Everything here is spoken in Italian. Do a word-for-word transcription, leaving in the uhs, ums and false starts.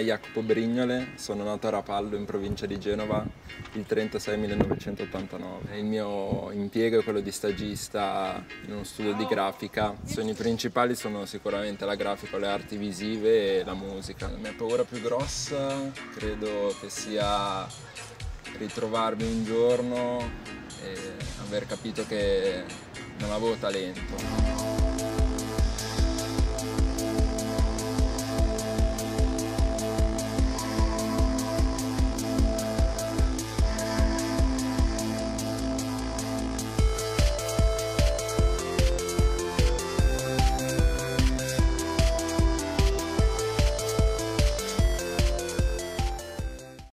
Jacopo Brignole, sono nato a Rapallo in provincia di Genova il trentasei millenovecentottantanove. Il mio impiego è quello di stagista in uno studio di grafica. I sogni principali sono sicuramente la grafica, le arti visive e la musica. La mia paura più grossa credo che sia ritrovarmi un giorno e aver capito che non avevo talento.